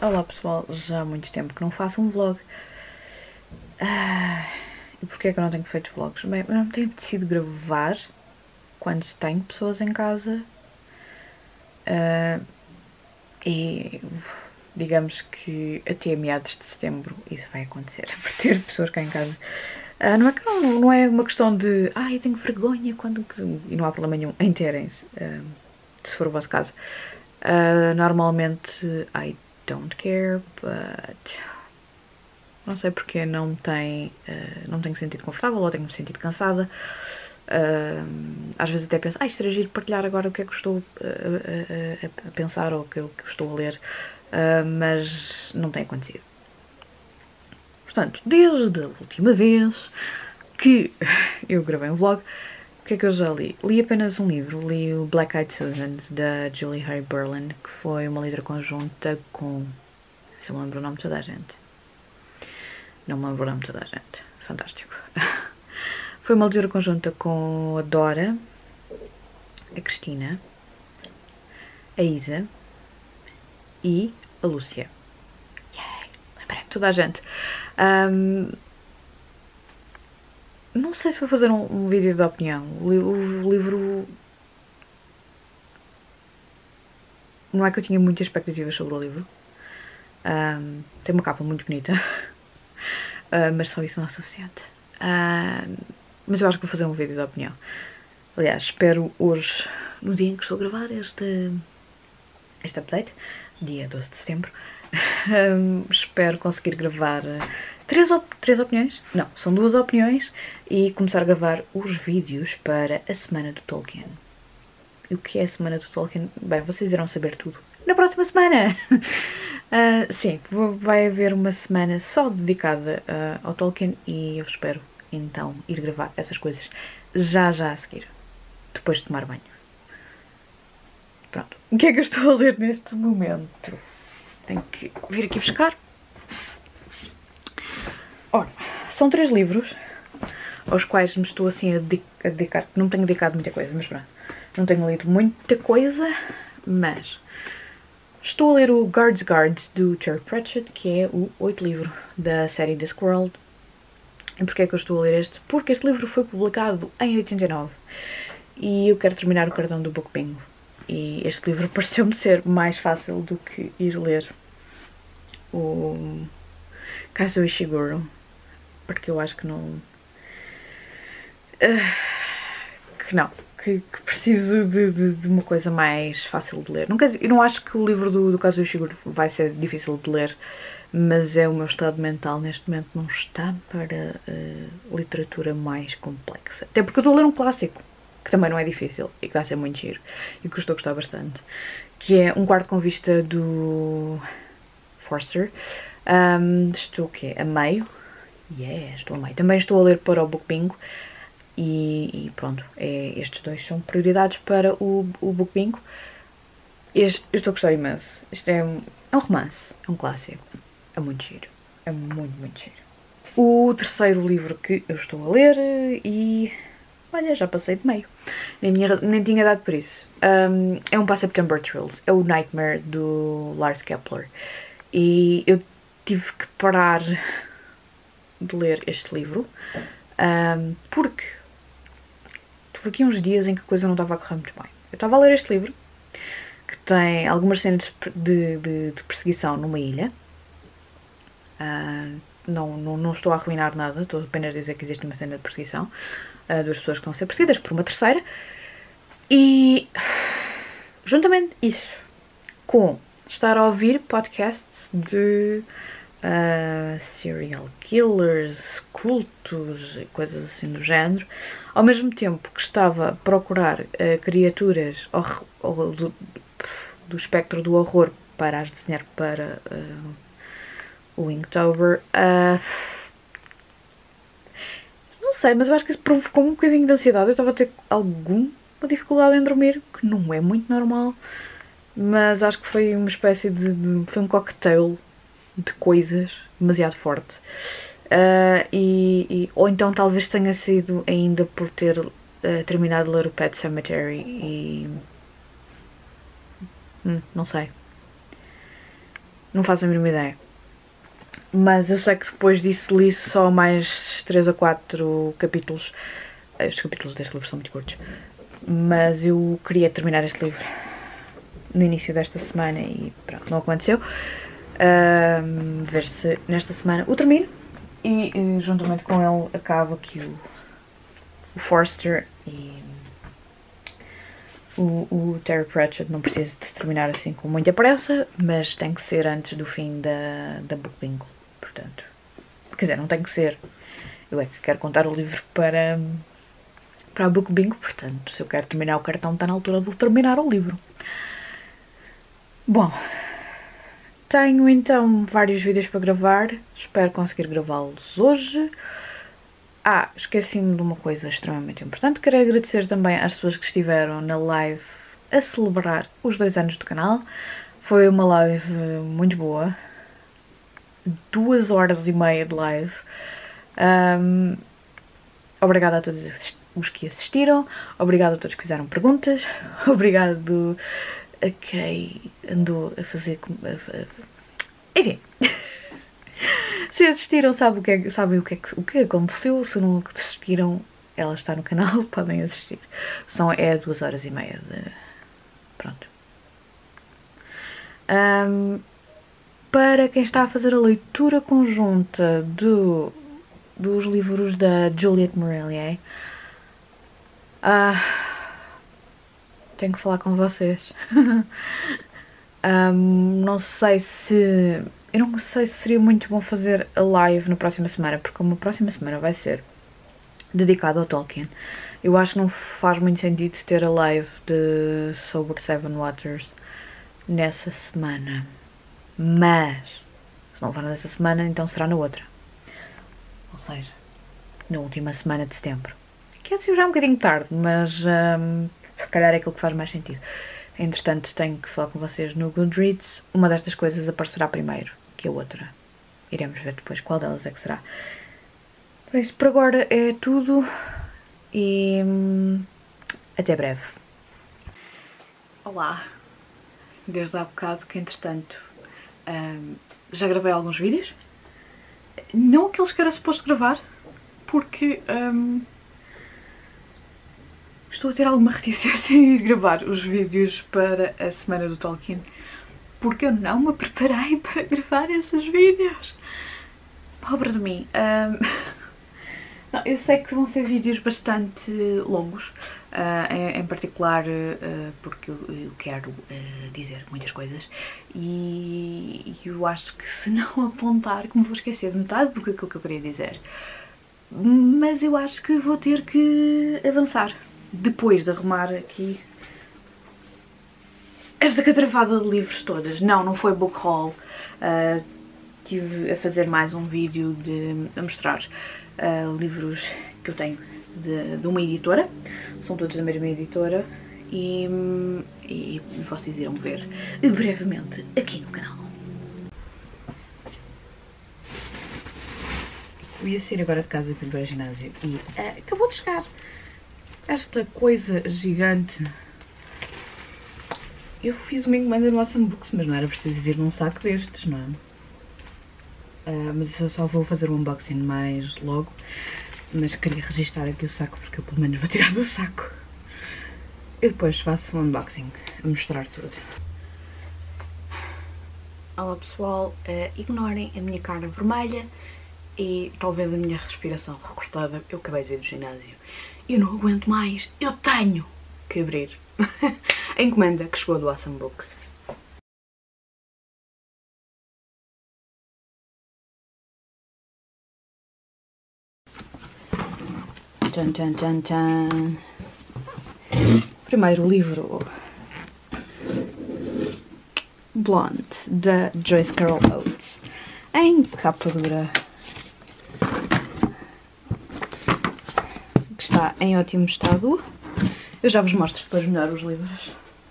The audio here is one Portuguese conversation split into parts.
Olá pessoal, já há muito tempo que não faço um vlog. E porquê é que eu não tenho feito vlogs? Bem, eu não tenho decidido gravar quando tenho pessoas em casa. E digamos que até meados de setembro isso vai acontecer, por ter pessoas cá em casa. Não é que não é uma questão de eu tenho vergonha quando. E não há problema nenhum em terem, se for o vosso caso. Normalmente I don't care, but não sei porque não tenho sentido confortável ou tenho-me sentido cansada. Às vezes até penso, isto era giro partilhar agora o que é que eu estou a pensar ou o que eu estou a ler, mas não tem acontecido. Portanto, desde a última vez que eu gravei um vlog, o que é que eu já li? Li apenas um livro, li o Black Eyed Susans, da Julie Harry Berlin, que foi uma leitura conjunta com... se eu me lembro o nome de toda a gente. Não me lembro o nome de toda a gente. Fantástico. Foi uma leitura conjunta com a Dora, a Cristina, a Isa e a Lúcia. Yay! Lembrei-me de toda a gente. Não sei se vou fazer um vídeo de opinião. O livro... Não é que eu tinha muitas expectativas sobre o livro. Tem uma capa muito bonita. Mas só isso não é suficiente. Mas eu acho que vou fazer um vídeo de opinião. Aliás, espero hoje, no dia em que estou a gravar este update, dia 12 de setembro, espero conseguir gravar três opiniões, não, são 2 opiniões, e começar a gravar os vídeos para a Semana do Tolkien. E o que é a Semana do Tolkien? Bem, vocês irão saber tudo na próxima semana! Sim, vai haver uma semana só dedicada ao Tolkien e eu espero então ir gravar essas coisas já a seguir, depois de tomar banho. Pronto, o que é que eu estou a ler neste momento? Tenho que vir aqui buscar. Ora, são 3 livros aos quais me estou assim a dedicar. Não tenho dedicado muita coisa, mas pronto. Não tenho lido muita coisa, mas estou a ler o Guards do Terry Pratchett, que é o 8º livro da série Discworld. E porquê é que eu estou a ler este? Porque este livro foi publicado em 89 e eu quero terminar o cartão do Book Bingo. E este livro pareceu-me ser mais fácil do que ir ler o Kazuo Ishiguro, porque eu acho que não... que preciso de uma coisa mais fácil de ler. Eu não acho que o livro do Kazuo Ishiguro vai ser difícil de ler, mas é o meu estado mental neste momento não está para literatura mais complexa. Até porque eu estou a ler um clássico, que também não é difícil e que dá a ser muito giro e que eu estou a gostar bastante, que é Um Quarto com Vista do Forster. Estou o quê? A meio? Estou a meio. Também estou a ler para o Book Bingo e pronto, estes 2 são prioridades para o Book Bingo. Eu estou a gostar imenso. Isto é um romance, é um clássico. É muito giro. É muito giro. O 3º livro que eu estou a ler e... olha, já passei de meio. Nem tinha dado por isso. É um September Thrills. É o Nightmare do Lars Kepler. E eu tive que parar de ler este livro porque tive aqui uns dias em que a coisa não estava a correr muito bem. Eu estava a ler este livro, que tem algumas cenas de perseguição numa ilha. Não estou a arruinar nada, estou apenas a dizer que existe uma cena de perseguição. 2 pessoas que estão a ser perseguidas por uma terceira. E juntamente isso com estar a ouvir podcasts de serial killers, cultos e coisas assim do género, ao mesmo tempo que estava a procurar criaturas do espectro do horror para as desenhar para o Inktober. Não sei, mas eu acho que isso provocou um bocadinho de ansiedade. Eu estava a ter alguma dificuldade em dormir, que não é muito normal, mas acho que foi uma espécie foi um cocktail de coisas demasiado forte. Ou então talvez tenha sido ainda por ter terminado de ler o Pet Sematary e... não sei. Não faço a mínima ideia. Mas eu sei que depois disso li só mais 3 a 4 capítulos. Os capítulos deste livro são muito curtos. Mas eu queria terminar este livro no início desta semana e pronto, não aconteceu. Ver se nesta semana o termino e juntamente com ele acabo aqui o Forster e o Terry Pratchett. Não precisa de se terminar assim com muita pressa, mas tem que ser antes do fim da Book Bingo, portanto, quer dizer, não tem que ser, eu é que quero contar o livro para a Book Bingo, portanto, se eu quero terminar o cartão está na altura de terminar o livro. Bom, tenho então vários vídeos para gravar, espero conseguir gravá-los hoje. Esqueci-me de uma coisa extremamente importante. Quero agradecer também às pessoas que estiveram na live a celebrar os 2 anos do canal. Foi uma live muito boa. 2 horas e meia de live. Obrigada a todos os que assistiram. Obrigada a todos que fizeram perguntas. Obrigado a quem andou a fazer... Enfim... Se assistiram, sabem o que aconteceu. Se não assistiram, ela está no canal, podem assistir. É 2 horas e meia de... Pronto. Para quem está a fazer a leitura conjunta dos livros da Juliette Marillier, tenho que falar com vocês. Não sei se... Eu não sei se seria muito bom fazer a live na próxima semana, porque como a próxima semana vai ser dedicada ao Tolkien, eu acho que não faz muito sentido ter a live sobre Seven Waters nessa semana. Mas, se não for nessa semana, então será na outra. Ou seja, na última semana de setembro. Que é assim já um bocadinho tarde, mas se calhar é aquilo que faz mais sentido. Entretanto, tenho que falar com vocês no Goodreads. Uma destas coisas aparecerá primeiro que a outra. Iremos ver depois qual delas é que será. Por isso, por agora é tudo e até breve. Olá! Desde há bocado que, entretanto, já gravei alguns vídeos. Não aqueles que era suposto gravar, porque estou a ter alguma reticência em ir gravar os vídeos para a semana do Tolkien, porque eu não me preparei para gravar esses vídeos. Pobre de mim. Não, eu sei que vão ser vídeos bastante longos, em particular porque eu quero dizer muitas coisas e eu acho que se não apontar que me vou esquecer de metade do que aquilo que eu queria dizer. Mas eu acho que vou ter que avançar, depois de arrumar aqui esta catrafada de livros todas. Não foi book haul. Estive a fazer mais um vídeo a mostrar livros que eu tenho de uma editora. São todos da mesma editora e vocês irão ver brevemente aqui no canal. Eu ia sair agora de casa para ir ao ginásio e acabou de chegar esta coisa gigante. Eu fiz uma encomenda no Awesome Books, mas não era preciso vir num saco destes, não é? Mas eu só vou fazer o unboxing mais logo. Mas queria registrar aqui o saco porque eu pelo menos vou tirar do saco. E depois faço um unboxing, a mostrar tudo. Olá pessoal, ignorem a minha cara vermelha e talvez a minha respiração recortada. Eu acabei de vir do ginásio. Eu não aguento mais, eu tenho que abrir a encomenda que chegou do Awesome Books. Tchan, tchan, tchan, tchan. Primeiro livro, Blonde, da Joyce Carol Oates, em capa dura, que está em ótimo estado. Eu já vos mostro depois melhor os livros.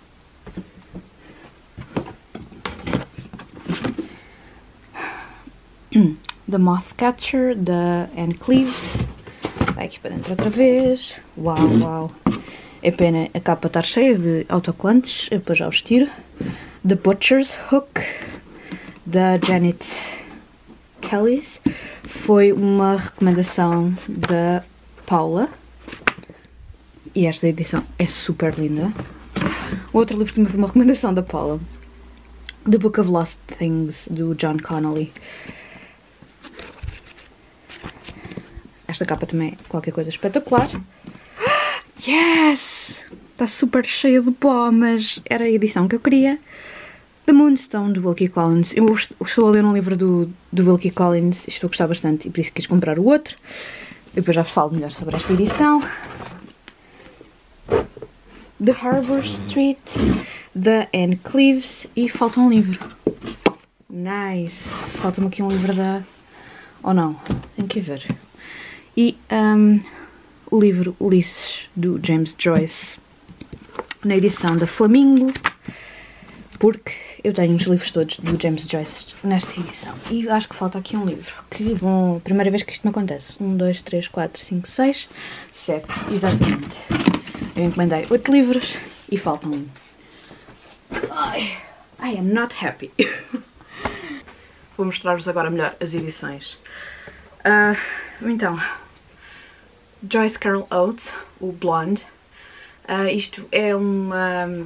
The Mothcatcher, da Anne Cleves. Vai aqui para dentro outra vez. Uau, uau. É pena a capa estar cheia de autocolantes. Eu depois já os tiro. The Butcher's Hook, da Janet Tellis. Foi uma recomendação da Paula. E esta edição é super linda. O outro livro também foi uma recomendação da Paula. The Book of Lost Things, do John Connolly. Esta capa também é qualquer coisa espetacular. Yes! Está super cheia de pó, mas era a edição que eu queria. The Moonstone, do Wilkie Collins. Eu estou a ler um livro do Wilkie Collins e estou a gostar bastante e por isso quis comprar o outro. Depois já falo melhor sobre esta edição. The Harbour Street, da Anne Cleeves, e falta um livro. Nice! Falta-me aqui um livro da... ou não? Tenho que ver. E o livro Ulisses, do James Joyce, na edição da Flamingo, porque eu tenho os livros todos do James Joyce nesta edição. E acho que falta aqui um livro. Que bom! Primeira vez que isto me acontece. 1, 2, 3, 4, 5, 6, 7. Exatamente. Eu encomendei 8 livros e falta um. I am not happy. Vou mostrar-vos agora melhor as edições. Então, Joyce Carol Oates, o Blonde. Isto é uma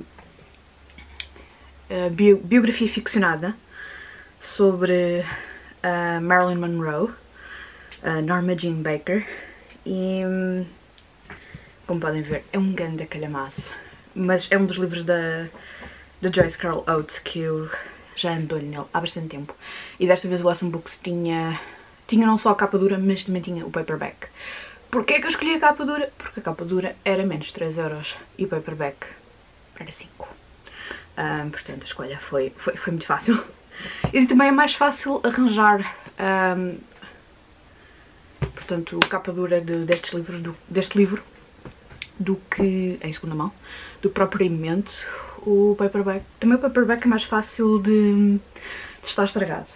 biografia ficcionada sobre Marilyn Monroe, Norma Jean Baker, e como podem ver é um grande calhamaço, mas é um dos livros da Joyce Carol Oates que eu já ando nele há bastante tempo, e desta vez o Awesome Books tinha não só a capa dura, mas também tinha o paperback. Porquê é que eu escolhi a capa dura? Porque a capa dura era menos 3€ e o paperback era 5. Portanto a escolha foi muito fácil. E também é mais fácil arranjar portanto, a capa dura deste livro do que em segunda mão, do que propriamente o paperback. Também o paperback é mais fácil de estar estragado.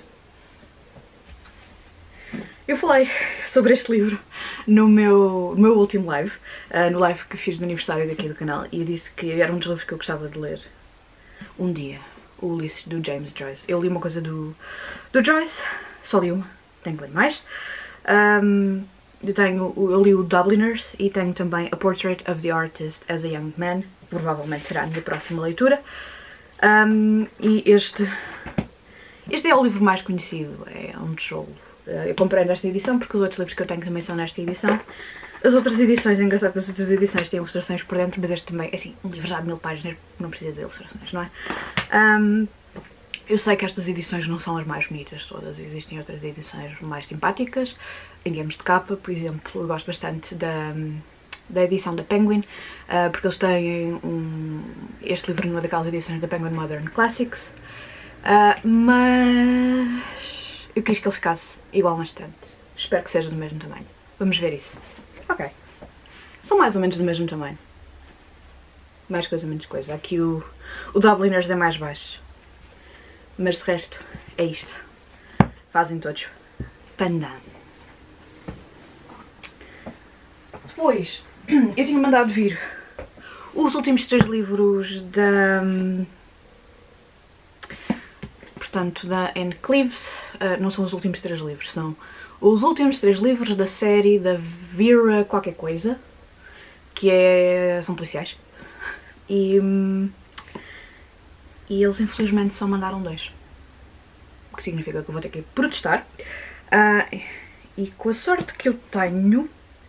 Eu falei sobre este livro no meu último live, no live que fiz no aniversário daqui do canal, e eu disse que era um dos livros que eu gostava de ler um dia, o Ulisses, do James Joyce. Eu li uma coisa do Joyce, só li uma, tenho que ler mais. Eu li o Dubliners e tenho também A Portrait of the Artist as a Young Man, provavelmente será a minha próxima leitura. E este é o livro mais conhecido, é um tijolo. Eu comprei nesta edição porque os outros livros que eu tenho também são nesta edição. As outras edições, é engraçado que as outras edições têm ilustrações por dentro, mas este também, assim, um livro já de 1000 páginas não precisa de ilustrações, não é? Eu sei que estas edições não são as mais bonitas todas, existem outras edições mais simpáticas, em termos de capa. Por exemplo, eu gosto bastante da edição da Penguin, porque eles têm este livro numa daquelas edições da Penguin Modern Classics, mas eu quis que ele ficasse igual na estante. Espero que seja do mesmo tamanho. Vamos ver isso. Ok. São mais ou menos do mesmo tamanho. Mais coisa, menos coisa. Aqui o Dubliners é mais baixo. Mas de resto, é isto. Fazem todos pandan. Depois, eu tinha mandado vir os últimos 3 livros portanto, da Anne Cleeves. Não são os últimos 3 livros, são os últimos 3 livros da série da Vera qualquer coisa, que são policiais. E eles infelizmente só mandaram 2. O que significa que eu vou ter que protestar. E com a sorte que eu tenho...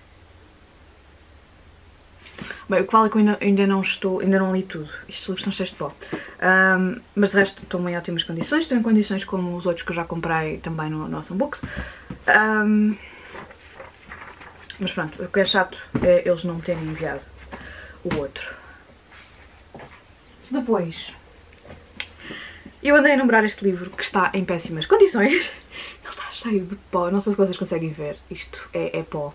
Bem, o que vale é que eu ainda não li tudo. Estes livros estão cheios de pó. Mas de resto estão em ótimas condições. Estão em condições como os outros que eu já comprei também no Awesome Books. Mas pronto, o que é chato é eles não me terem enviado o outro. Depois, eu andei a nombrar este livro que está em péssimas condições. Ele está cheio de pó, não sei se vocês conseguem ver, isto é pó.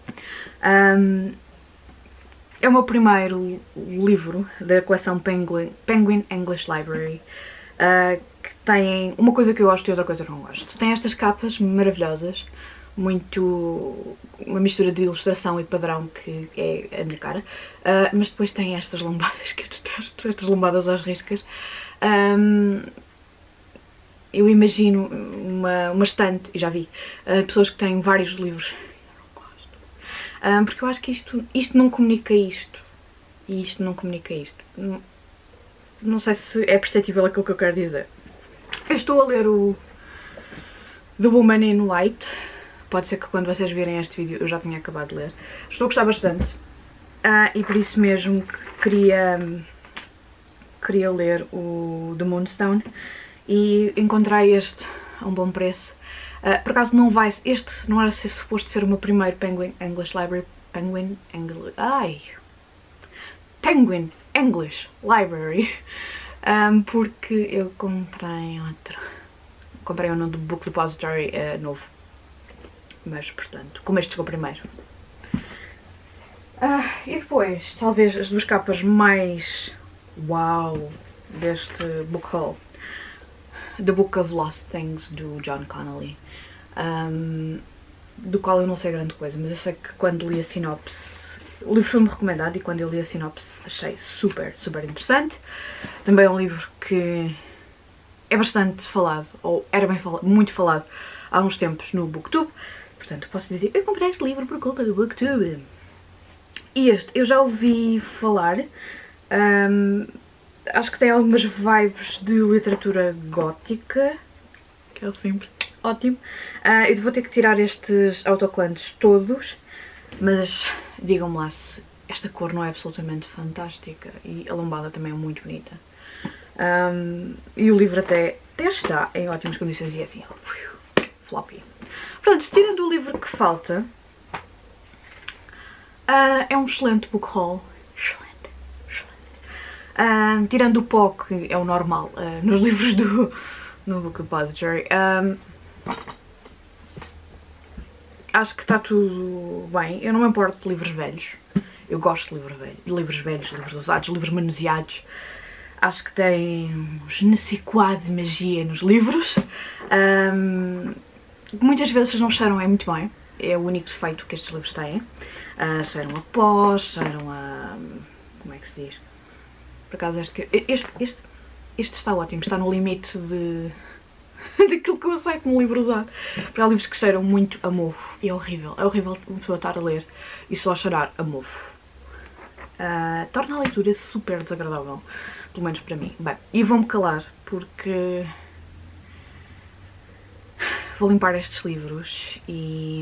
É o meu primeiro livro da coleção Penguin English Library, que tem uma coisa que eu gosto e outra coisa que eu não gosto. Tem estas capas maravilhosas, uma mistura de ilustração e padrão que é a minha cara, mas depois tem estas lombadas que eu detesto, estas lombadas às riscas. eu imagino uma estante, e já vi, pessoas que têm vários livros. Eu não gosto. Porque eu acho que isto não comunica isto. E isto não comunica isto. Não sei se é perceptível aquilo que eu quero dizer. Eu estou a ler o The Woman in White. Pode ser que quando vocês virem este vídeo eu já tenha acabado de ler. Estou a gostar bastante. E por isso mesmo queria ler o The Moonstone. E encontrei este a um bom preço. Por acaso este não era suposto ser o meu primeiro Penguin English Library. Porque eu comprei outro. Comprei um no Book Depository novo. Mas, portanto, como este chegou primeiro. E depois, talvez as duas capas mais uau deste book haul. The Book of Lost Things, do John Connolly. Do qual eu não sei grande coisa, mas eu sei que quando li a sinopse, o livro foi-me recomendado e quando eu li a sinopse achei super, super interessante. Também é um livro que é bastante falado, ou era muito falado há uns tempos no BookTube. Portanto, posso dizer, eu comprei este livro por culpa do BookTube. E este, eu já ouvi falar, acho que tem algumas vibes de literatura gótica, que é sempre ótimo. Eu vou ter que tirar estes autocolantes todos, mas digam-me lá se esta cor não é absolutamente fantástica e a lombada também é muito bonita. E o livro até está em ótimas condições e é assim, floppy. Portanto, tirando o livro que falta, é um excelente book haul. Excelente. Tirando o pó, que é o normal nos livros no Book Depository, acho que está tudo bem. Eu não me importo de livros velhos. Eu gosto de livros velhos, livros usados, livros manuseados. Acho que tem um je ne sais quoi de magia nos livros. Muitas vezes não cheiram muito bem. É o único defeito que estes livros têm. Cheiram a pó, cheiram a... como é que se diz? Por acaso este está ótimo, está no limite daquilo que eu aceito num livro usado. Porque há livros que cheiram muito a mofo e é horrível uma pessoa estar a ler e só cheirar a mofo. Torna a leitura super desagradável, pelo menos para mim. Bem, e vou-me calar porque vou limpar estes livros e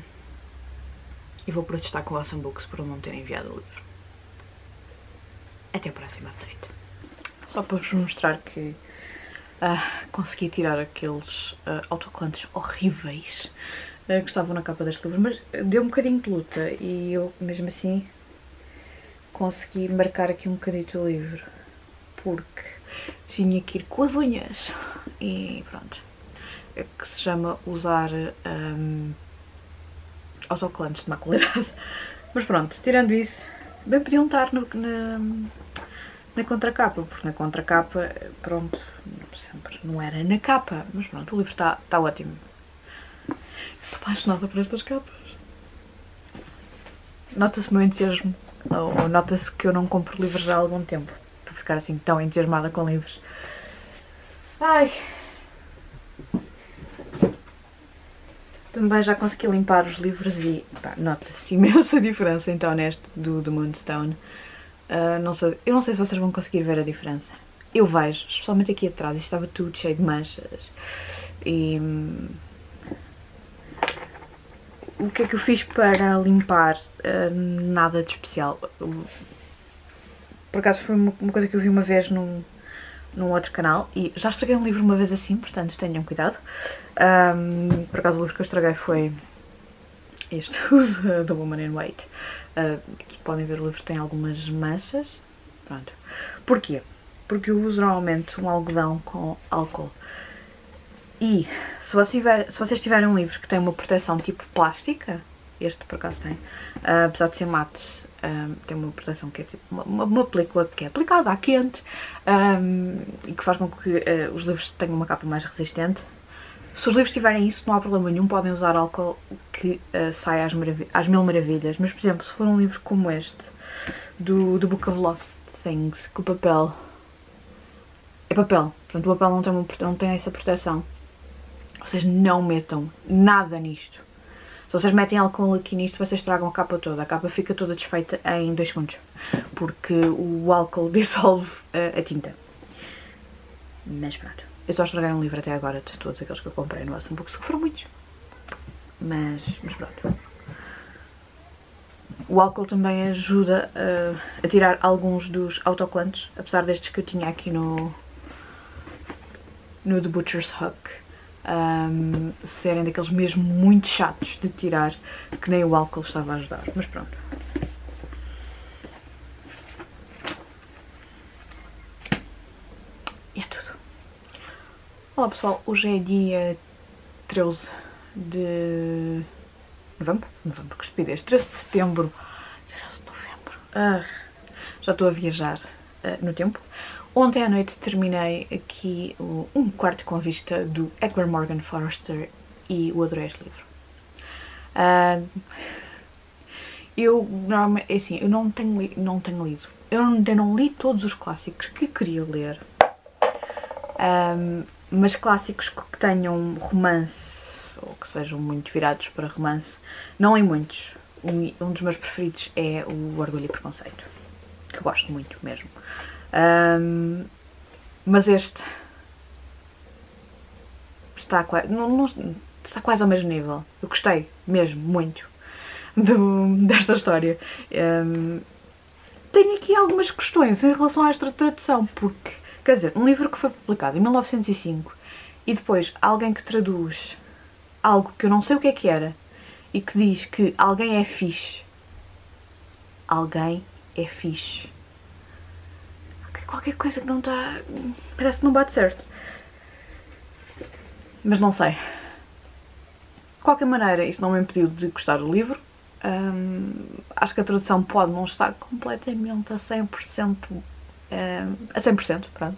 vou protestar com o Awesome Books por não ter enviado o livro. Até o próximo update. Só para vos mostrar que consegui tirar aqueles autocolantes horríveis que estavam na capa deste livro, mas deu um bocadinho de luta e eu mesmo assim consegui marcar aqui um bocadinho o livro porque tinha que ir com as unhas e pronto. É que se chama usar autocolantes de má qualidade. Mas pronto, tirando isso, bem podiam estar na contracapa, porque na contracapa, pronto, sempre não era na capa, mas pronto, o livro está ótimo. Estou apaixonada por estas capas. Nota-se o meu entusiasmo, ou nota-se que eu não compro livros há algum tempo, para ficar assim tão entusiasmada com livros. Ai! Também já consegui limpar os livros e nota-se imensa diferença então neste do Moonstone. Eu não sei se vocês vão conseguir ver a diferença. Eu vejo, especialmente aqui atrás, isto estava tudo cheio de manchas. E o que é que eu fiz para limpar? Nada de especial. Por acaso foi uma coisa que eu vi uma vez num outro canal e já estraguei um livro uma vez assim, portanto tenham cuidado. Por acaso o livro que eu estraguei foi este, The Woman in White. Podem ver, o livro tem algumas manchas. Pronto. Porquê? Porque eu uso normalmente um algodão com álcool. E se vocês tiverem um livro que tem uma proteção tipo plástica, este por acaso tem, apesar de ser mate, tem uma proteção que é tipo uma película que é aplicada à quente e que faz com que os livros tenham uma capa mais resistente. Se os livros tiverem isso, não há problema nenhum, podem usar álcool que sai às mil maravilhas. Mas, por exemplo, se for um livro como este, do Book of Lost Things, que o papel é papel, portanto o papel não tem essa proteção. Vocês não metam nada nisto. Se vocês metem álcool aqui nisto, vocês estragam a capa toda. A capa fica toda desfeita em 2 segundos. Porque o álcool dissolve a tinta. Mas pronto. Eu só estraguei um livro até agora de todos aqueles que eu comprei no Awesome Books, que foram muitos. Mas pronto. O álcool também ajuda a tirar alguns dos autocolantes, apesar destes que eu tinha aqui no The Butcher's Hook. Serem daqueles mesmo muito chatos de tirar, que nem o álcool estava a ajudar, mas pronto. E é tudo. Olá pessoal, hoje é dia 13 de novembro, que estupidez, 13 de setembro, 13 de novembro, já estou a viajar no tempo. Ontem à noite terminei aqui um quarto com vista do Edward Morgan Forster e o adorei este livro. Eu normalmente, assim, eu não tenho lido. Eu ainda não li todos os clássicos que queria ler. Mas clássicos que tenham romance, ou que sejam muito virados para romance, não li muitos. Um dos meus preferidos é o Orgulho e Preconceito, que gosto muito mesmo. Mas este está quase ao mesmo nível. Eu gostei mesmo muito desta história. Tenho aqui algumas questões em relação a esta tradução, porque, quer dizer, um livro que foi publicado em 1905 e depois alguém que traduz algo que eu não sei o que era e que diz que alguém é fixe. Alguém é fixe. Qualquer coisa que não está... parece que não bate certo. Mas não sei. De qualquer maneira, isso não me impediu de gostar do livro. Acho que a tradução pode não estar completamente a 100%. A 100%, pronto.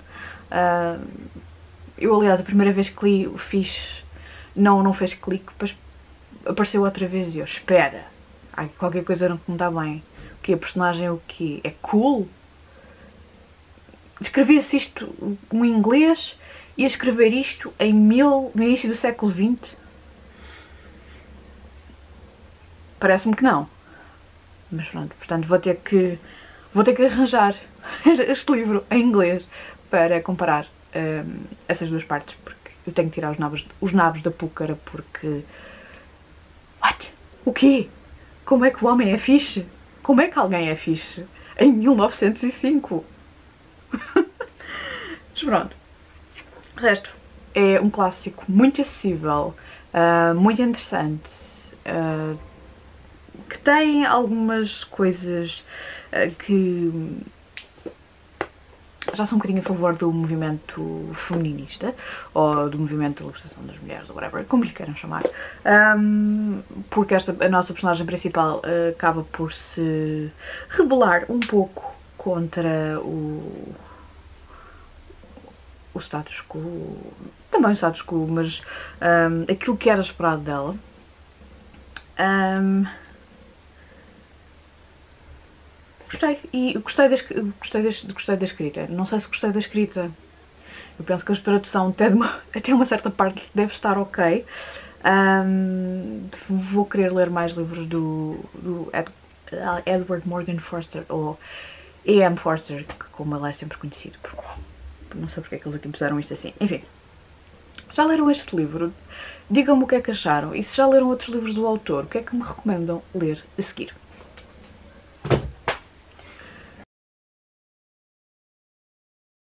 Eu, aliás, a primeira vez que li o fiz... Não fez clique, depois apareceu outra vez e eu... Espera! Qualquer coisa não me dá bem. O que? A personagem o quê? É cool? Escrevia-se isto em inglês e a escrever isto no início do século XX? Parece-me que não. Mas pronto, portanto vou ter que arranjar este livro em inglês para comparar essas duas partes, porque eu tenho que tirar os nabos da púcara, porque... What? O quê? Como é que o homem é fixe? Como é que alguém é fixe? Em 1905? Mas pronto, o resto é um clássico muito acessível, muito interessante, que tem algumas coisas que já são um bocadinho a favor do movimento feminista, ou do movimento da libertação das mulheres, ou whatever, como lhe queiram chamar, porque a nossa personagem principal acaba por se rebelar um pouco contra o status quo, também o status quo, mas aquilo que era esperado dela. Gostei, e gostei da escrita. Não sei se gostei da escrita. Eu penso que a tradução até uma certa parte deve estar ok. Vou querer ler mais livros do Edward Morgan Forster, ou E.M. Forster, como ele é sempre conhecido. Não sei porque é que eles aqui puseram isto assim. Enfim, já leram este livro? Digam-me o que é que acharam. E se já leram outros livros do autor, o que é que me recomendam ler a seguir?